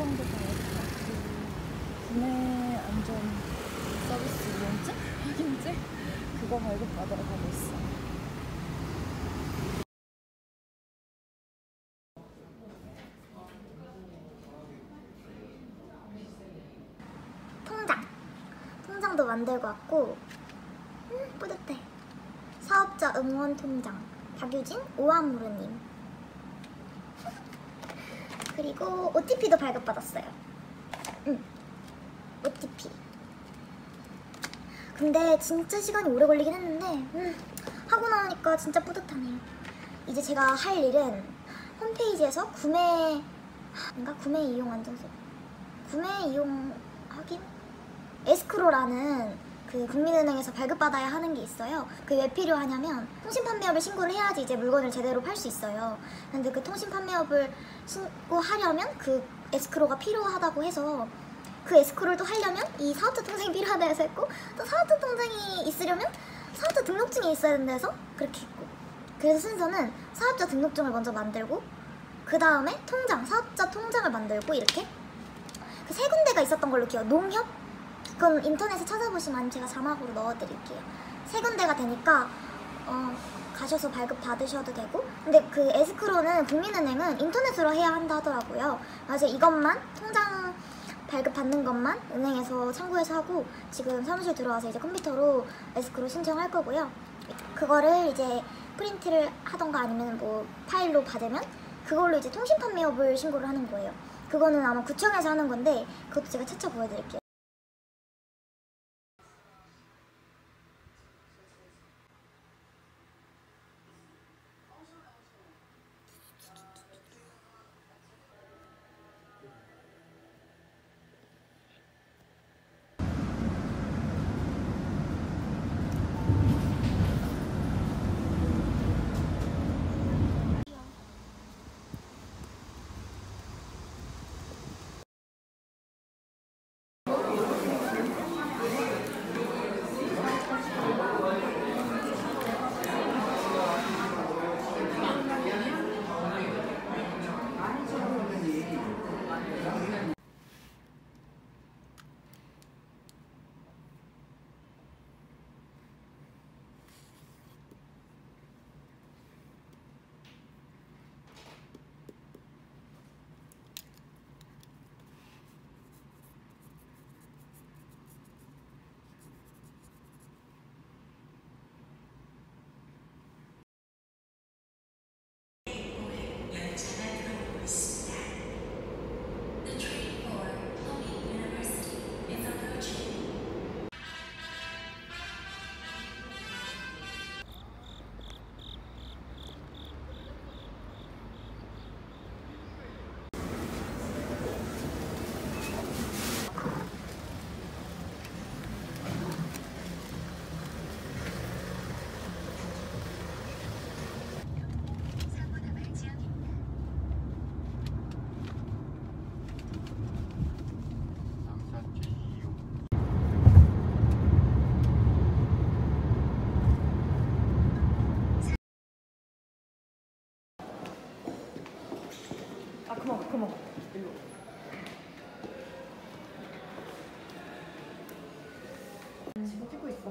정도 발급받고 구매 안전 서비스 이용증? 확인증? 그거 발급받으러 가고 있어. 통장도 만들고 왔고 뿌듯해. 사업자 응원 통장 박유진 오한무르님. 그리고 OTP도 발급받았어요. OTP. 근데 진짜 시간이 오래 걸리긴 했는데 하고 나오니까 진짜 뿌듯하네요. 이제 제가 할 일은 홈페이지에서 구매 이용 안전소 구매 이용 확인? 에스크로라는 그 국민은행에서 발급받아야 하는 게 있어요. 그게 왜 필요하냐면 통신판매업을 신고를 해야지 이제 물건을 제대로 팔 수 있어요. 근데 그 통신판매업을 신고하려면 그 에스크로가 필요하다고 해서 그 에스크로를 또 하려면 이 사업자 통장이 필요하다 해서 했고, 또 사업자 통장이 있으려면 사업자 등록증이 있어야 된다 해서 그렇게 했고, 그래서 순서는 사업자 등록증을 먼저 만들고 그 다음에 사업자 통장을 만들고 이렇게 그 세 군데가 있었던 걸로 기억. 농협? 그건 인터넷에 찾아보시면 제가 자막으로 넣어드릴게요. 세 군데가 되니까 가셔서 발급 받으셔도 되고, 근데 그 에스크로는 국민은행은 인터넷으로 해야 한다 하더라고요. 그래서 이것만 통장 발급 받는 것만 은행에서 참고해서 하고, 지금 사무실 들어와서 이제 컴퓨터로 에스크로 신청할 거고요. 그거를 이제 프린트를 하던가 아니면 뭐 파일로 받으면 그걸로 이제 통신판매업을 신고를 하는 거예요. 그거는 아마 구청에서 하는 건데 그것도 제가 차차 보여드릴게요. 그만. 일로. 지금 찍고 있어.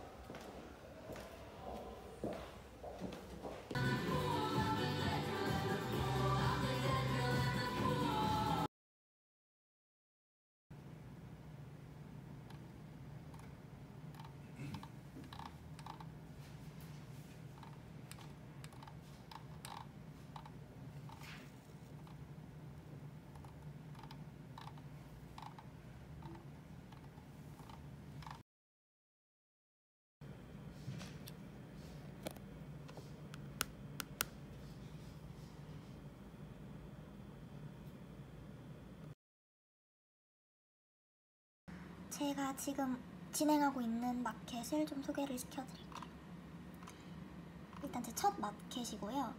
제가 지금 진행하고 있는 마켓을 좀 소개를 시켜드릴게요. 일단 제 첫 마켓이고요.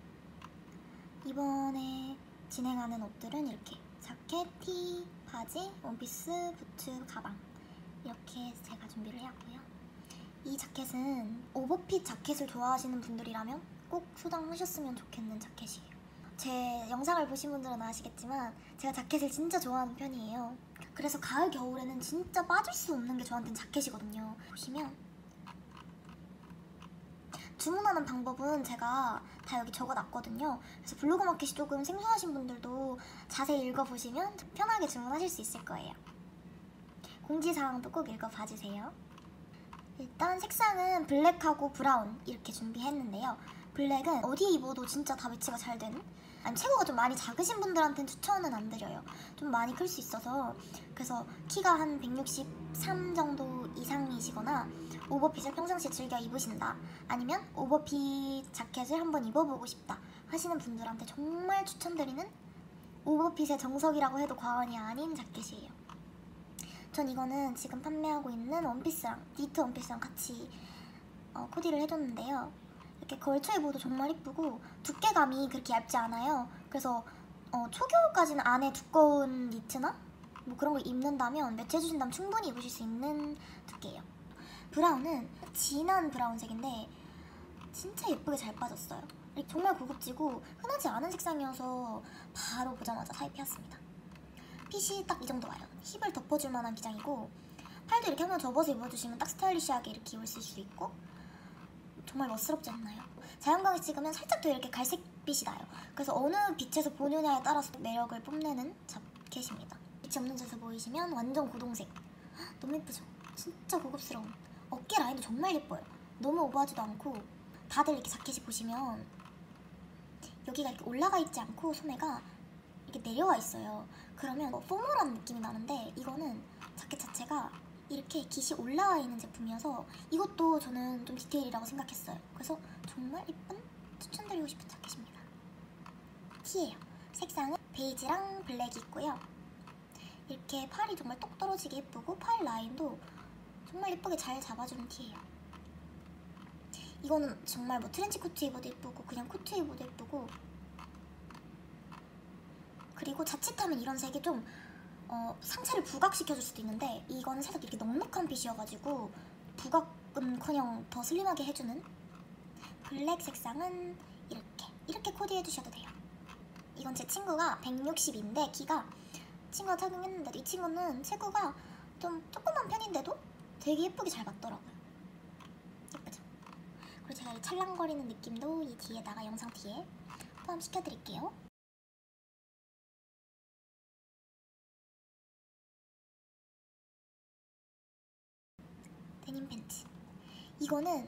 이번에 진행하는 옷들은 이렇게 자켓, 티, 바지, 원피스, 부츠, 가방 이렇게 제가 준비를 해왔고요. 이 자켓은 오버핏 자켓을 좋아하시는 분들이라면 꼭 소장하셨으면 좋겠는 자켓이에요. 제 영상을 보신 분들은 아시겠지만 제가 자켓을 진짜 좋아하는 편이에요. 그래서 가을 겨울에는 진짜 빠질 수 없는 게 저한테는 자켓이거든요. 보시면 주문하는 방법은 제가 다 여기 적어놨거든요. 그래서 블로그 마켓이 조금 생소하신 분들도 자세히 읽어보시면 편하게 주문하실 수 있을 거예요. 공지사항도 꼭 읽어봐주세요. 일단 색상은 블랙하고 브라운 이렇게 준비했는데요. 블랙은 어디에 입어도 진짜 다 매치가 잘 되는, 아니 체구가 좀 많이 작으신 분들한테는 추천은 안 드려요. 좀 많이 클 수 있어서. 그래서 키가 한 163 정도 이상이시거나 오버핏을 평상시에 즐겨 입으신다, 아니면 오버핏 자켓을 한번 입어보고 싶다 하시는 분들한테 정말 추천드리는 오버핏의 정석이라고 해도 과언이 아닌 자켓이에요. 전 이거는 지금 판매하고 있는 원피스랑 니트 원피스랑 같이 코디를 해줬는데요. 이렇게 걸쳐 입어도 정말 이쁘고 두께감이 그렇게 얇지 않아요. 그래서 초겨울까지는 안에 두꺼운 니트나 뭐 그런 걸 입는다면 매치해주신다면 충분히 입으실 수 있는 두께예요. 브라운은 진한 브라운색인데 진짜 예쁘게 잘 빠졌어요. 정말 고급지고 흔하지 않은 색상이어서 바로 보자마자 사입 피었습니다. 핏이 딱 이 정도 와요. 힙을 덮어줄 만한 기장이고, 팔도 이렇게 한번 접어서 입어주시면 딱 스타일리시하게 이렇게 입으실 수 있고 정말 멋스럽지 않나요? 자연광에 찍으면 살짝 더 이렇게 갈색빛이 나요. 그래서 어느 빛에서 보느냐에 따라서 매력을 뽐내는 자켓입니다. 빛이 없는 데서 보이시면 완전 고동색. 너무 예쁘죠? 진짜 고급스러운. 어깨 라인도 정말 예뻐요. 너무 오버하지도 않고, 다들 이렇게 자켓이 보시면 여기가 이렇게 올라가 있지 않고 소매가 이렇게 내려와 있어요. 그러면 포멀한 느낌이 나는데 이거는 자켓 자체가 이렇게 깃이 올라와 있는 제품이어서 이것도 저는 좀 디테일이라고 생각했어요. 그래서 정말 예쁜, 추천드리고 싶은 자켓입니다. 티예요. 색상은 베이지랑 블랙이 있고요. 이렇게 팔이 정말 똑 떨어지게 예쁘고 팔 라인도 정말 예쁘게 잘 잡아주는 티예요. 이거는 정말 뭐 트렌치 코트 입어도 예쁘고 그냥 코트 입어도 예쁘고, 그리고 자칫하면 이런 색이 좀 상체를 부각시켜줄 수도 있는데 이거는 살짝 이렇게 넉넉한 핏이어가지고 부각은커녕 더 슬림하게 해주는 블랙 색상은 이렇게 코디해주셔도 돼요. 이건 제 친구가 160인데 키가, 친구가 착용했는데도 이 친구는 체구가 좀 조그만 편인데도 되게 예쁘게 잘 맞더라고요. 예쁘죠? 그리고 제가 이 찰랑거리는 느낌도 이 뒤에다가 영상 뒤에 포함시켜드릴게요. 데님 팬츠. 이거는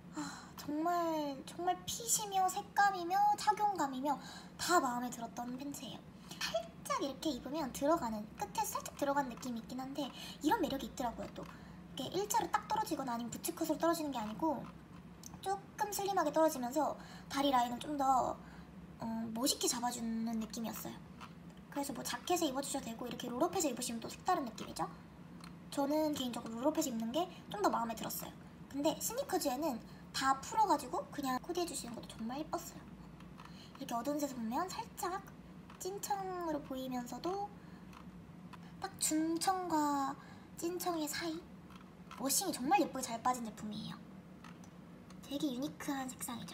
정말 핏이며 색감이며 착용감이며 다 마음에 들었던 팬츠예요. 살짝 이렇게 입으면 들어가는, 끝에서 살짝 들어가는 느낌이 있긴 한데 이런 매력이 있더라고요. 또 이게 일자로 딱 떨어지거나 아니면 부츠컷으로 떨어지는 게 아니고 조금 슬림하게 떨어지면서 다리 라인을 좀 더 멋있게 잡아주는 느낌이었어요. 그래서 뭐 자켓에 입어주셔도 되고 이렇게 롤업해서 입으시면 또 색다른 느낌이죠. 저는 개인적으로 롤업해서 입는 게 좀 더 마음에 들었어요. 근데 스니커즈에는 다 풀어가지고 그냥 코디해주시는 것도 정말 예뻤어요. 이렇게 어두운 데서 보면 살짝 찐청으로 보이면서도 딱 중청과 찐청의 사이, 워싱이 정말 예쁘게 잘 빠진 제품이에요. 되게 유니크한 색상이죠.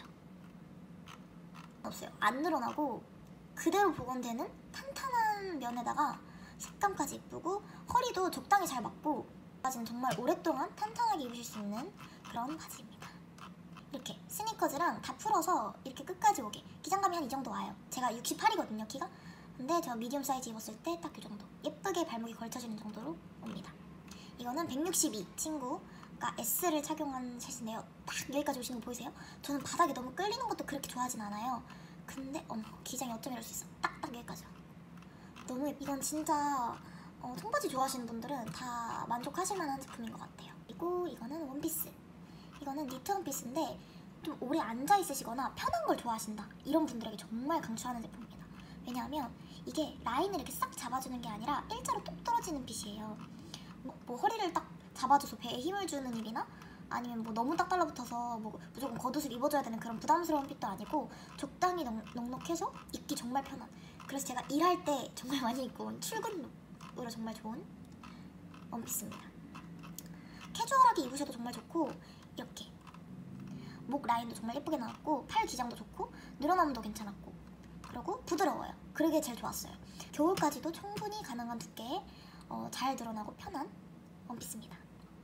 없어요. 안 늘어나고 그대로 복원되는 탄탄한 면에다가 색감까지 예쁘고 허리도 적당히 잘 맞고, 바지는 정말 오랫동안 탄탄하게 입으실 수 있는 그런 바지입니다. 이렇게 스니커즈랑 다 풀어서 이렇게 끝까지 오게, 기장감이 한 이 정도 와요. 제가 68이거든요 키가. 근데 제가 미디움 사이즈 입었을 때 딱 이 정도 예쁘게 발목이 걸쳐지는 정도로 옵니다. 이거는 162 친구가 S를 착용한 셋인데요. 딱 여기까지 오시는 거 보이세요? 저는 바닥에 너무 끌리는 것도 그렇게 좋아하진 않아요. 근데 어머, 기장이 어쩜 이럴 수 있어. 딱딱 여기까지 와. 너무 이건 진짜 청바지 좋아하시는 분들은 다 만족하실 만한 제품인 것 같아요. 그리고 이거는 원피스. 이거는 니트 원피스인데 좀 오래 앉아 있으시거나 편한 걸 좋아하신다 이런 분들에게 정말 강추하는 제품입니다. 왜냐하면 이게 라인을 이렇게 싹 잡아주는 게 아니라 일자로 뚝 떨어지는 핏이에요. 뭐 허리를 딱 잡아줘서 배에 힘을 주는 일이나 아니면 뭐 너무 딱 달라붙어서 뭐 무조건 겉옷을 입어줘야 되는 그런 부담스러운 핏도 아니고 적당히 넉넉해서 입기 정말 편한, 그래서 제가 일할 때 정말 많이 입고 온 출근룩으로 정말 좋은 원피스입니다. 캐주얼하게 입으셔도 정말 좋고, 이렇게 목 라인도 정말 예쁘게 나왔고 팔 기장도 좋고 늘어남도 괜찮았고, 그리고 부드러워요. 그러게 제일 좋았어요. 겨울까지도 충분히 가능한 두께에 잘 드러나고 편한 원피스입니다.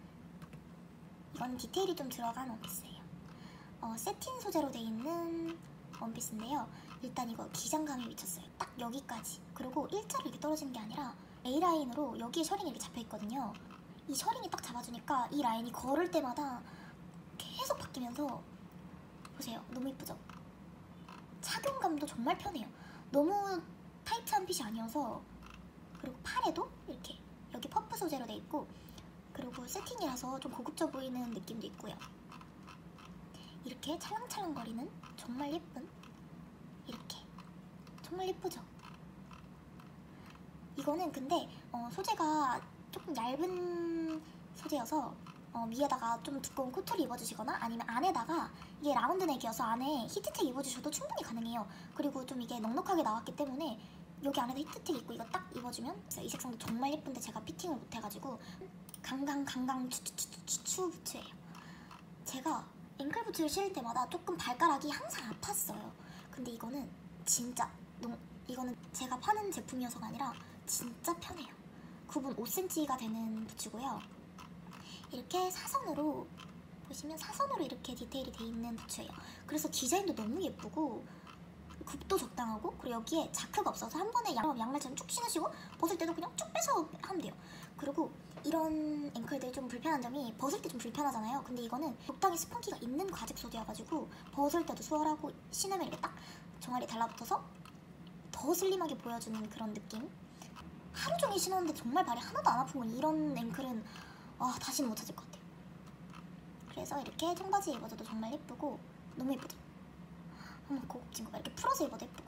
이건 디테일이 좀 들어간 원피스예요. 세틴 소재로 돼 있는 원피스인데요. 일단 이거 기장감이 미쳤어요. 딱 여기까지. 그리고 일자로 이렇게 떨어지는 게 아니라 A라인으로 여기에 셔링이 이렇게 잡혀있거든요. 이 셔링이 딱 잡아주니까 이 라인이 걸을 때마다 계속 바뀌면서 보세요. 너무 이쁘죠? 착용감도 정말 편해요. 너무 타이트한 핏이 아니어서. 그리고 팔에도 이렇게 여기 퍼프 소재로 돼 있고, 그리고 세틴이라서 좀 고급져 보이는 느낌도 있고요. 이렇게 찰랑찰랑거리는 정말 예쁜, 이렇게 정말 예쁘죠? 이거는 근데 소재가 조금 얇은 소재여서 위에다가 좀 두꺼운 코트를 입어주시거나 아니면 안에다가 이게 라운드넥이어서 안에 히트텍 입어주셔도 충분히 가능해요. 그리고 좀 이게 넉넉하게 나왔기 때문에 여기 안에다 히트텍 입고 이거 딱 입어주면 이 색상도 정말 예쁜데 제가 피팅을 못해가지고 강강 추추 부츠예요. 제가 앵클 부츠를 신을 때마다 조금 발가락이 항상 아팠어요. 근데 이거는 진짜 이거는 제가 파는 제품이어서가 아니라 진짜 편해요. 굽은 5cm가 되는 부츠고요. 이렇게 사선으로 보시면 사선으로 이렇게 디테일이 돼 있는 부츠예요. 그래서 디자인도 너무 예쁘고 굽도 적당하고, 그리고 여기에 자크가 없어서 한 번에 양말처럼 쭉 신으시고 벗을 때도 그냥 쭉 빼서 하면 돼요. 그리고 이런 앵클들이 좀 불편한 점이 벗을 때 좀 불편하잖아요. 근데 이거는 적당히 스펀기가 있는 과즙 소재여가지고 벗을 때도 수월하고 신으면 이렇게 딱 종아리 달라붙어서 더 슬림하게 보여주는 그런 느낌. 하루 종일 신었는데 정말 발이 하나도 안 아픈 건 이런 앵클은 다시는 못 찾을 것 같아요. 그래서 이렇게 청바지에 입어줘도 정말 예쁘고 너무 예쁘죠? 한번 고급진 거 이렇게 풀어서 입어도 예쁘고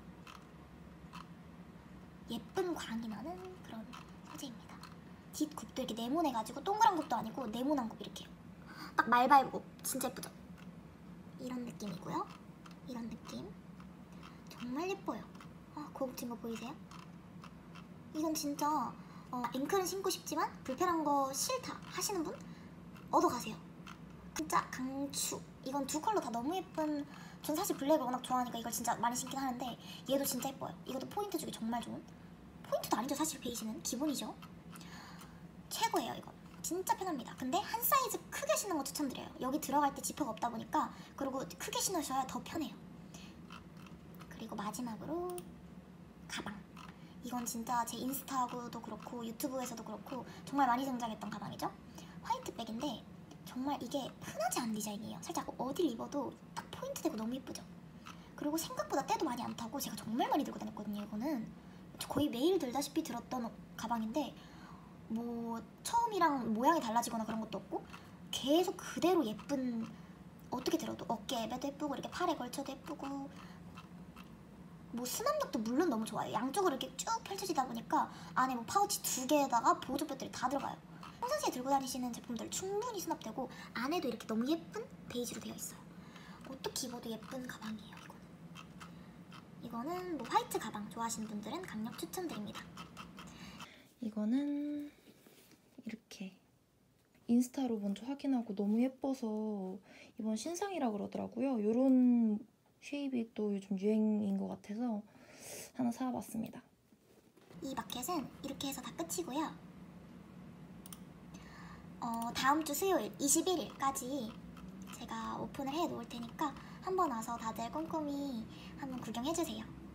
예쁜 광이 나는 그런 소재입니다. 뒷굽도 이렇게 네모내가지고 동그란 굽도 아니고 네모난 굽 이렇게요. 딱 말발굽 진짜 예쁘죠? 이런 느낌이고요. 이런 느낌 정말 예뻐요. 고급진 거 보이세요? 이건 진짜 앵클은 신고 싶지만 불편한 거 싫다 하시는 분 얻어가세요. 진짜 강추. 이건 두 컬러 다 너무 예쁜. 전 사실 블랙을 워낙 좋아하니까 이걸 진짜 많이 신긴 하는데 얘도 진짜 예뻐요. 이것도 포인트 주기 정말 좋은. 포인트도 아니죠 사실 베이지는 기본이죠. 최고예요 이거. 진짜 편합니다. 근데 한 사이즈 크게 신는 거 추천드려요. 여기 들어갈 때 지퍼가 없다 보니까. 그리고 크게 신으셔야 더 편해요. 그리고 마지막으로 가방. 이건 진짜 제 인스타하고도 그렇고 유튜브에서도 그렇고 정말 많이 등장했던 가방이죠. 화이트백인데 정말 이게 흔하지 않은 디자인이에요. 살짝 어딜 입어도 딱 포인트 되고 너무 예쁘죠. 그리고 생각보다 때도 많이 안 타고 제가 정말 많이 들고 다녔거든요. 이거는 거의 매일 들다시피 들었던 가방인데 뭐 처음이랑 모양이 달라지거나 그런 것도 없고 계속 그대로 예쁜, 어떻게 들어도 어깨에도 예쁘고 이렇게 팔에 걸쳐도 예쁘고 뭐 수납력도 물론 너무 좋아요. 양쪽으로 이렇게 쭉 펼쳐지다 보니까 안에 뭐 파우치 2개에다가 보조 배터리 다 들어가요. 평상시에 들고 다니시는 제품들 충분히 수납되고 안에도 이렇게 너무 예쁜 베이지로 되어 있어요. 어떻게 입어도 예쁜 가방이에요. 이거는 뭐 화이트 가방 좋아하시는 분들은 강력 추천드립니다. 이거는 이렇게 인스타로 먼저 확인하고 너무 예뻐서 이번 신상이라 그러더라고요. 이런 쉐입이 또 요즘 유행인 것 같아서 하나 사봤습니다. 이 마켓은 이렇게 해서 다 끝이고요. 다음 주 수요일 21일까지 제가 오픈을 해 놓을 테니까 한번 와서 다들 꼼꼼히 한번 구경해주세요.